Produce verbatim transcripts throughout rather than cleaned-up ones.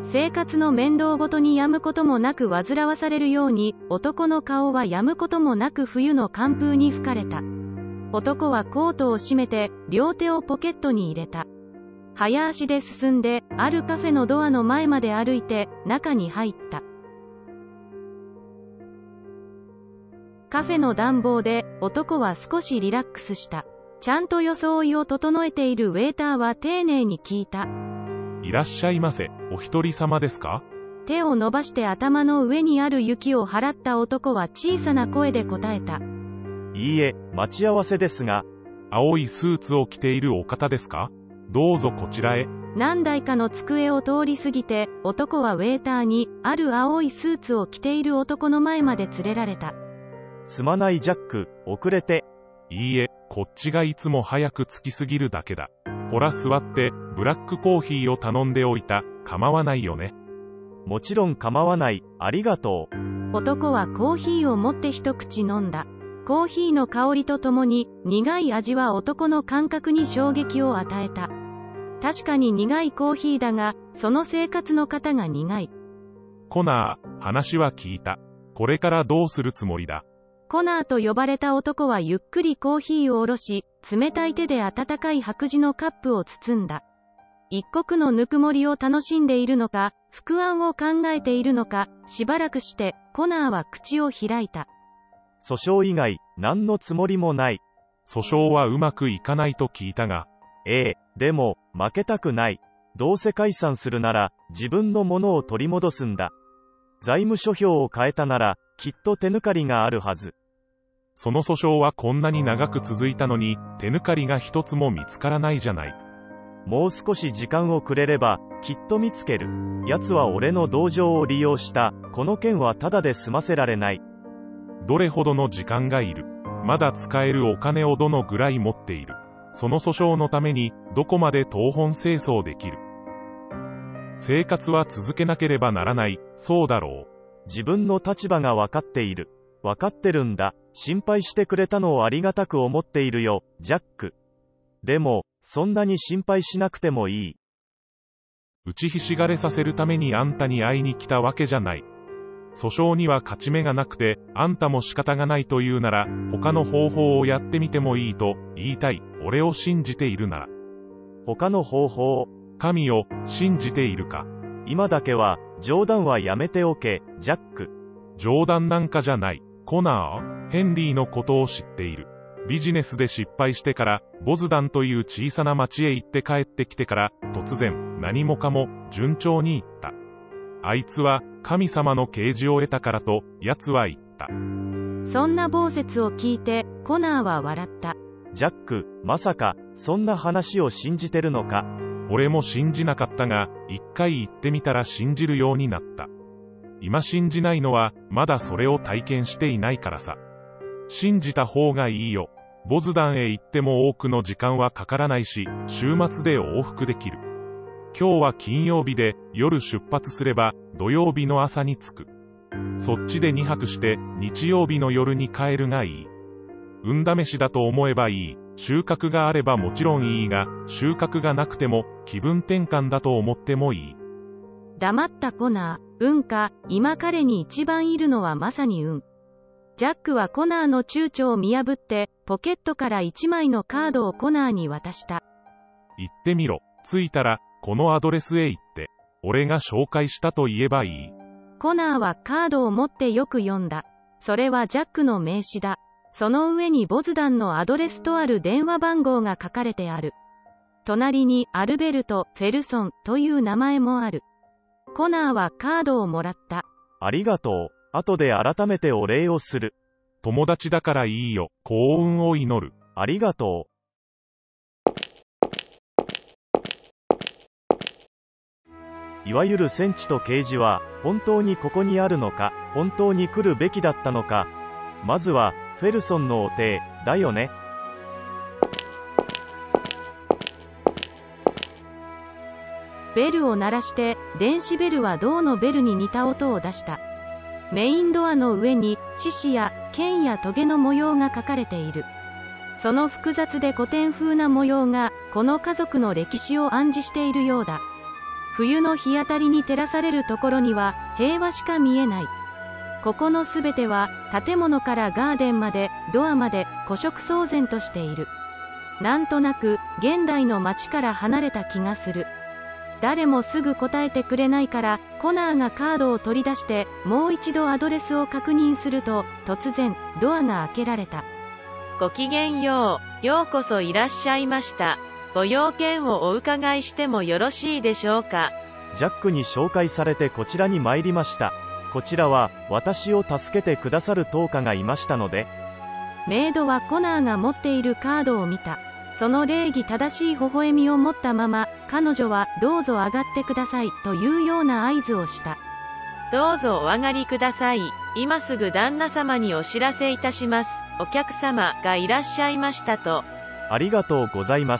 生活の面倒ごとにやむこともなく煩わされるように、男の顔はやむこともなく冬の寒風に吹かれた。男はコートを閉めて、両手をポケットに入れた。早足で進んで、あるカフェのドアの前まで歩いて、中に入った。カフェの暖房で、男は少しリラックスした。ちゃんと装いを整えているウェーターは丁寧に聞いた。 いらっしゃいませ。お一人様ですか？ 手を伸ばして頭の上にある雪を払った男は小さな声で答えた。 いいえ、待ち合わせですが。 青いスーツを着ているお方ですか？どうぞこちらへ。 何台かの机を通り過ぎて、男はウェーターに、ある青いスーツを着ている男の前まで連れられた。 すまないジャック、遅れて。 いいえ、こっちがいつも早く着きすぎるだけだ。ほら座って、ブラックコーヒーを頼んでおいた。構わないよね。 もちろん構わない、ありがとう。男はコーヒーを持って一口飲んだ。コーヒーの香りとともに、苦い味は男の感覚に衝撃を与えた。確かに苦いコーヒーだが、その生活の方が苦い。 コナー、話は聞いた。これからどうするつもりだ？ コナーと呼ばれた男はゆっくりコーヒーを下ろし、冷たい手で温かい白磁のカップを包んだ。一刻のぬくもりを楽しんでいるのか、復案を考えているのか、しばらくして、コナーは口を開いた。 訴訟以外、何のつもりもない。 訴訟はうまくいかないと聞いたが。 ええ、でも、負けたくない。どうせ解散するなら、自分のものを取り戻すんだ。財務諸表を変えたなら、きっと手抜かりがあるはず。 その訴訟はこんなに長く続いたのに、手抜かりが一つも見つからないじゃない。 もう少し時間をくれれば、きっと見つける。奴は俺の同情を利用した。この件はただで済ませられない。 どれほどの時間がいる？まだ使えるお金をどのぐらい持っている？その訴訟のために、どこまで東奔西走できる？生活は続けなければならない。そうだろう。 自分の立場が分かっている。分かってるんだ。心配してくれたのをありがたく思っているよ、ジャック。でも、そんなに心配しなくてもいい。 打ちひしがれさせるためにあんたに会いに来たわけじゃない。訴訟には勝ち目がなくて、あんたも仕方がないというなら、他の方法をやってみてもいいと言いたい。俺を信じているなら。 他の方法？ 神を信じているか？ 今だけは、冗談はやめておけ、ジャック。 冗談なんかじゃない。コナー、ヘンリーのことを知っている。ビジネスで失敗してから、ボズダンという小さな町へ行って帰ってきてから、突然、何もかも、順調にいった。あいつは、神様の啓示を得たからと、奴は言った。 そんな傍説を聞いて、コナーは笑った。 ジャック、まさか、そんな話を信じてるのか？ 俺も信じなかったが、一回言ってみたら信じるようになった。今信じないのは、まだそれを体験していないからさ。信じた方がいいよ。ボズダンへ行っても多くの時間はかからないし、週末で往復できる。今日は金曜日で、夜出発すれば、土曜日の朝に着く。そっちでにはくして、日曜日の夜に帰るがいい。運試しだと思えばいい。収穫があればもちろんいいが、収穫がなくても、気分転換だと思ってもいい。 黙ったコナー。運か、今彼に一番いるのはまさに運。ジャックはコナーの躊躇を見破って、ポケットから一枚のカードをコナーに渡した。 行ってみろ。着いたら、このアドレスへ行って、俺が紹介したと言えばいい。 コナーはカードを持ってよく読んだ。それはジャックの名刺だ。その上にボズダンのアドレスとある電話番号が書かれてある。隣にアルベルト・フェルソンという名前もある。コナーはカードをもらった。 ありがとう。後で改めてお礼をする。 友達だからいいよ。幸運を祈る。 ありがとう。いわゆる戦地と啓示は、本当にここにあるのか、本当に来るべきだったのか。まずは、フェルソンのお手、だよね。 ベルを鳴らして、電子ベルは銅のベルに似た音を出した。メインドアの上に、獅子や剣や棘の模様が描かれている。その複雑で古典風な模様が、この家族の歴史を暗示しているようだ。 冬の日当たりに照らされるところには平和しか見えない。ここのすべては建物からガーデンまでドアまで古色騒然としている。なんとなく現代の街から離れた気がする。誰もすぐ答えてくれないから、コナーがカードを取り出してもう一度アドレスを確認すると、突然ドアが開けられた。 ごきげんよう。ようこそいらっしゃいました。ご用件をお伺いしてもよろしいでしょうか。 ジャックに紹介されてこちらに参りました。こちらは私を助けてくださる当家がいましたので。 メイドはコナーが持っているカードを見た。その礼儀正しい微笑みを持ったまま、彼女はどうぞ上がってくださいというような合図をした。 どうぞお上がりください。今すぐ旦那様にお知らせいたします。お客様がいらっしゃいましたと。 ありがとうございます。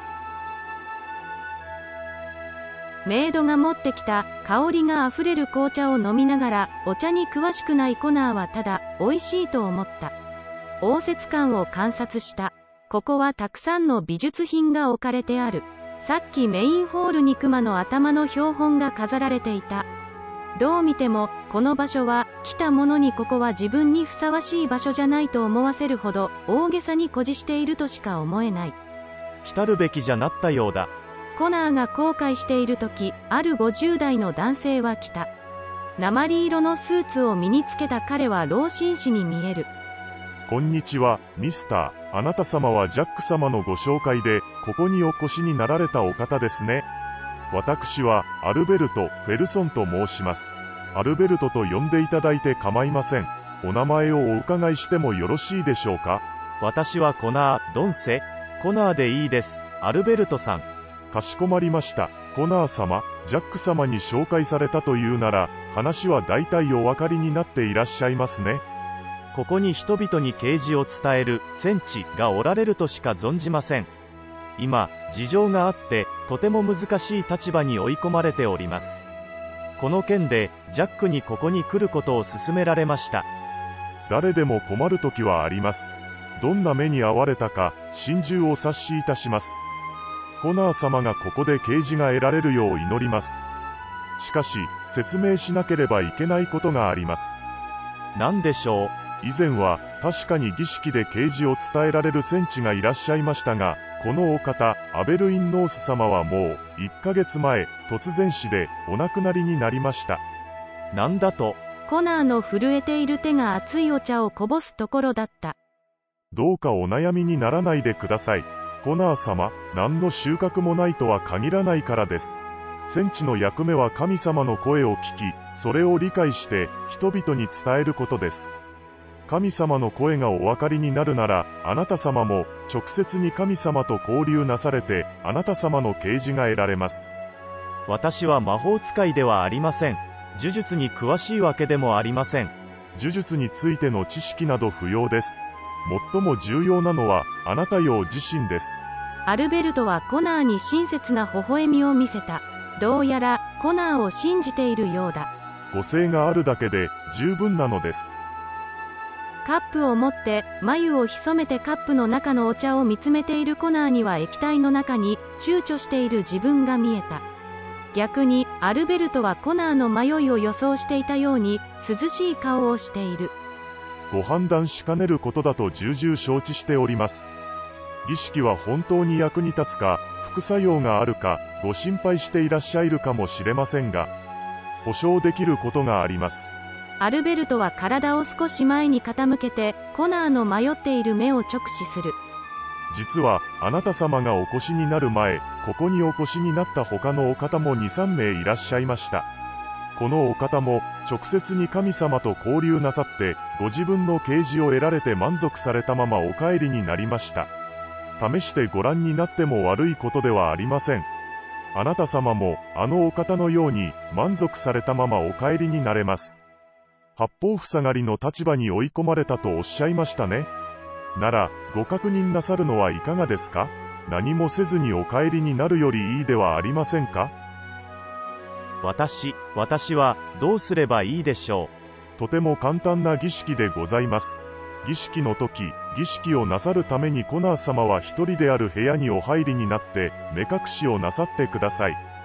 メイドが持ってきた香りがあふれる紅茶を飲みながら、お茶に詳しくないコナーはただ美味しいと思った。応接館を観察した。ここはたくさんの美術品が置かれてある。さっきメインホールに熊の頭の標本が飾られていた。どう見てもこの場所は来た者にここは自分にふさわしい場所じゃないと思わせるほど大げさに誇示しているとしか思えない。 来たるべきじゃなったようだ。 コナーが後悔している時、あるごじゅう代の男性は来た。鉛色のスーツを身につけた彼は老紳士に見える。 こんにちは、ミスター。あなた様はジャック様のご紹介で、ここにお越しになられたお方ですね。私は、アルベルト・フェルソンと申します。アルベルトと呼んでいただいて構いません。お名前をお伺いしてもよろしいでしょうか。 私はコナー・ドンセ。コナーでいいです、アルベルトさん。 かしこまりました。コナー様、ジャック様に紹介されたというなら、話は大体お分かりになっていらっしゃいますね。 ここに人々に啓示を伝える戦地がおられるとしか存じません。今、事情があって、とても難しい立場に追い込まれております。この件で、ジャックにここに来ることを勧められました。 誰でも困るときはあります。どんな目に遭われたか、心中を察しいたします。コナー様がここで啓示が得られるよう祈ります。しかし、説明しなければいけないことがあります。 何でしょう。 以前は確かに儀式で啓示を伝えられる戦地がいらっしゃいましたが、このお方、アベルインノース様はもういっかげつまえ、突然死でお亡くなりになりました。 なんだと。 コナーの震えている手が熱いお茶をこぼすところだった。 どうかお悩みにならないでください。コナー様、何の収穫もないとは限らないからです。戦地の役目は神様の声を聞き、それを理解して人々に伝えることです。神様の声がお分かりになるなら、あなた様も直接に神様と交流なされて、あなた様の啓示が得られます。 私は魔法使いではありません。呪術に詳しいわけでもありません。 呪術についての知識など不要です。最も重要なのは、あなたよ自身です。 アルベルトはコナーに親切な微笑みを見せた。どうやら、コナーを信じているようだ。 ご声があるだけで、十分なのです。 カップを持って、眉を潜めてカップの中のお茶を見つめているコナーには液体の中に、躊躇している自分が見えた。逆に、アルベルトはコナーの迷いを予想していたように、涼しい顔をしている。 ご判断しかねることだと重々承知しております。儀式は本当に役に立つか、副作用があるか、ご心配していらっしゃるかもしれませんが、保証できることがあります。 アルベルトは体を少し前に傾けて、コナーの迷っている目を直視する。 実は、あなた様がお越しになる前、ここにお越しになった他のお方もに、さんめいいらっしゃいました。このお方も、直接に神様と交流なさって、ご自分の啓示を得られて満足されたままお帰りになりました。試してご覧になっても悪いことではありません。あなた様も、あのお方のように、満足されたままお帰りになれます。八方塞がりの立場に追い込まれたとおっしゃいましたね。なら、ご確認なさるのはいかがですか？何もせずにお帰りになるよりいいではありませんか？ 私、私は、どうすればいいでしょう。とても簡単な儀式でございます。儀式の時、儀式をなさるためにコナー様は一人である部屋にお入りになって、目隠しをなさってください。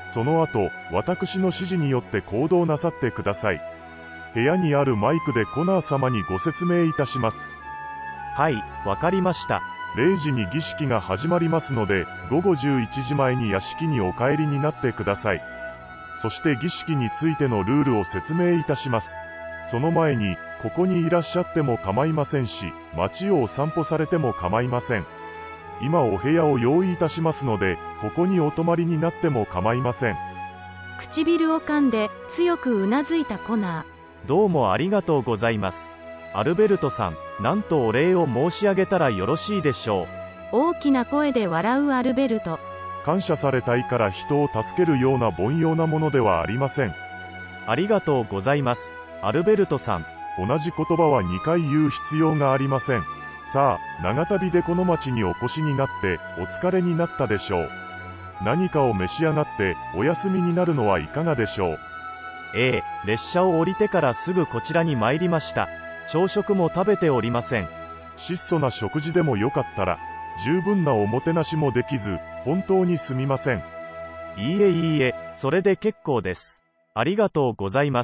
その後、私の指示によって行動なさってください。部屋にあるマイクでコナー様にご説明いたします。 はい、わかりました。 れいじに儀式が始まりますので、午後じゅういちじまえに屋敷にお帰りになってください。そして儀式についてのルールを説明いたします。その前に、ここにいらっしゃっても構いませんし、街をお散歩されても構いません。今お部屋を用意いたしますので、ここにお泊まりになっても構いません。 唇を噛んで強くうなずいたコナー。どうもありがとうございます。アルベルトさん、なんとお礼を申し上げたらよろしいでしょう。 大きな声で笑うアルベルト。 感謝されたいから人を助けるような凡庸なものではありません。 ありがとうございます、アルベルトさん。 同じ言葉はにかい言う必要がありません。さあ、長旅でこの町にお越しになってお疲れになったでしょう。何かを召し上がってお休みになるのはいかがでしょう。 ええ、列車を降りてからすぐこちらに参りました。朝食も食べておりません。 質素な食事でもよかったら、十分なおもてなしもできず、本当にすみません。 いいえいいえ、それで結構です。ありがとうございます。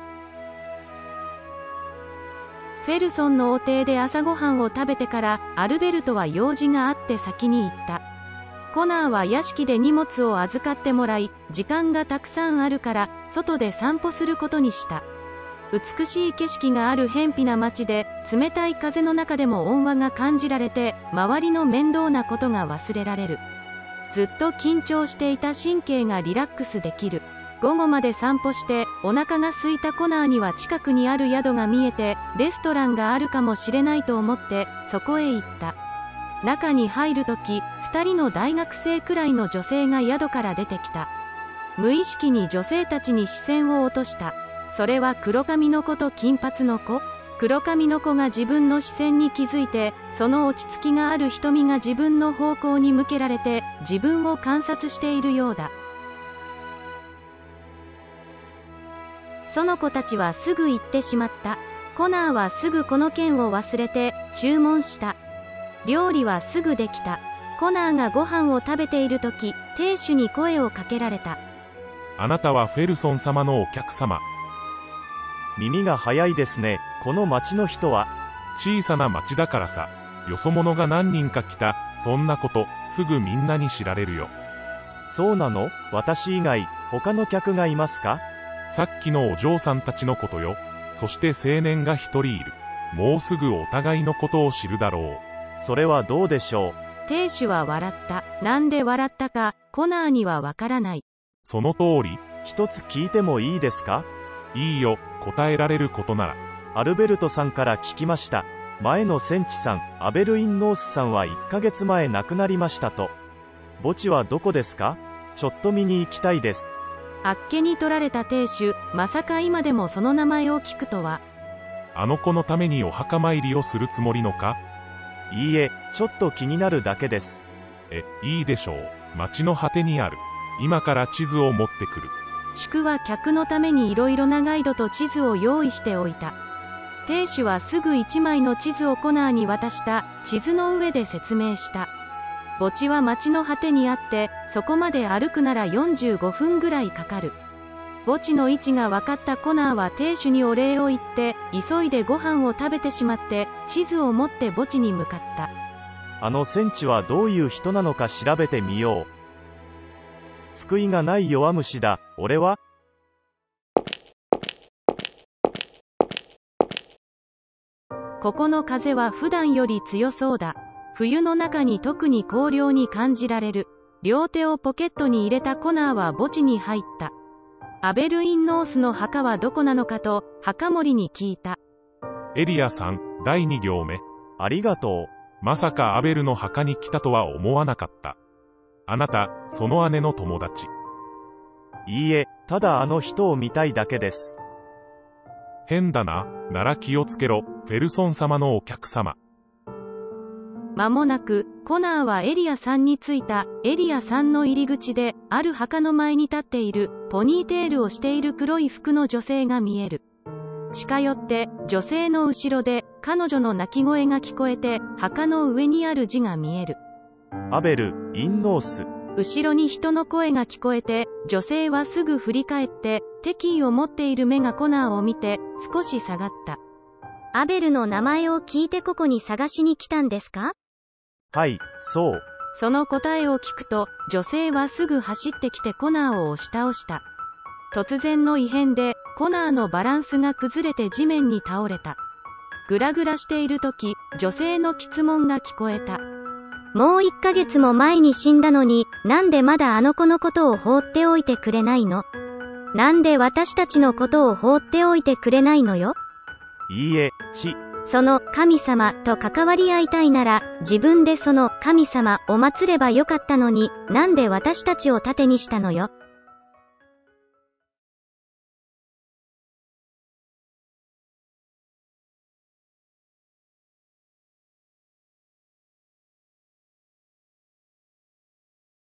フェルソンのお邸で朝ごはんを食べてから、アルベルトは用事があって先に行った。コナーは屋敷で荷物を預かってもらい、時間がたくさんあるから、外で散歩することにした。美しい景色がある辺鄙な町で、冷たい風の中でも温和が感じられて、周りの面倒なことが忘れられる。ずっと緊張していた神経がリラックスできる。午後まで散歩して、お腹が空いたコナーには近くにある宿が見えて、レストランがあるかもしれないと思って、そこへ行った。中に入るとき、二人の大学生くらいの女性が宿から出てきた。無意識に女性たちに視線を落とした。それは黒髪の子と金髪の子。黒髪の子が自分の視線に気づいて、その落ち着きがある瞳が自分の方向に向けられて、自分を観察しているようだ。その子たちはすぐ行ってしまった。コナーはすぐこの件を忘れて、注文した。料理はすぐできた。コナーがご飯を食べているとき、亭主に声をかけられた。 あなたはフェルソン様のお客様。 耳が早いですね。この町の人は。 小さな町だからさ。よそ者が何人か来た。そんなこと、すぐみんなに知られるよ。 そうなの？私以外、他の客がいますか？ さっきのお嬢さんたちのことよ。そして青年が一人いる。もうすぐお互いのことを知るだろう。それはどうでしょう。亭主は笑った。なんで笑ったか、コナーにはわからない。 その通り。 一つ聞いてもいいですか？ いいよ、答えられることなら。 アルベルトさんから聞きました。前の戦地さん、アベルインノースさんはいっかげつまえ亡くなりましたと。墓地はどこですか？ちょっと見に行きたいです。 あっけに取られた亭主、まさか今でもその名前を聞くとは。 あの子のためにお墓参りをするつもりのか？ いいえ、ちょっと気になるだけです。 え、いいでしょう。町の果てにある。今から地図を持ってくる。 宿は客のためにいろいろなガイドと地図を用意しておいた。亭主はすぐ一枚の地図をコナーに渡した。地図の上で説明した。墓地は町の果てにあって、そこまで歩くならよんじゅうごふんぐらいかかる。墓地の位置が分かったコナーは亭主にお礼を言って、急いでご飯を食べてしまって、地図を持って墓地に向かった。 あの戦地はどういう人なのか調べてみよう。救いがない弱虫だ、俺は。 ここの風は普段より強そうだ。冬の中に特に荒涼に感じられる。両手をポケットに入れたコナーは墓地に入った。アベルインノースの墓はどこなのかと、墓守に聞いた。 エリアさん、だいに行目。 ありがとう。まさかアベルの墓に来たとは思わなかった。あなた、その姉の友達。 いいえ、ただあの人を見たいだけです。 変だな。なら気をつけろ、フェルソン様のお客様。 間もなく、コナーはエリアさんに着いた。エリアさんの入り口で、ある墓の前に立っている、ポニーテールをしている黒い服の女性が見える。近寄って、女性の後ろで、彼女の泣き声が聞こえて、墓の上にある字が見える。 アベル・インノース。 後ろに人の声が聞こえて、女性はすぐ振り返って、敵意を持っている目がコナーを見て、少し下がった。 アベルの名前を聞いてここに探しに来たんですか？ はい、そう。 その答えを聞くと、女性はすぐ走ってきてコナーを押し倒した。突然の異変で、コナーのバランスが崩れて地面に倒れた。ぐらぐらしている時、女性の詰問が聞こえた。 もういっかげつも前に死んだのに、なんでまだあの子のことを放っておいてくれないの？なんで私たちのことを放っておいてくれないのよ？ いいえ、ち。 その神様と関わり合いたいなら、自分でその神様を祀ればよかったのに、なんで私たちを盾にしたのよ。